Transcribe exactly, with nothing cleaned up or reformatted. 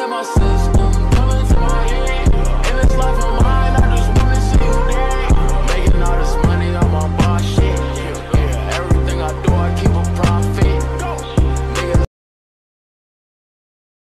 in my system, coming to my head. If it's life, I'm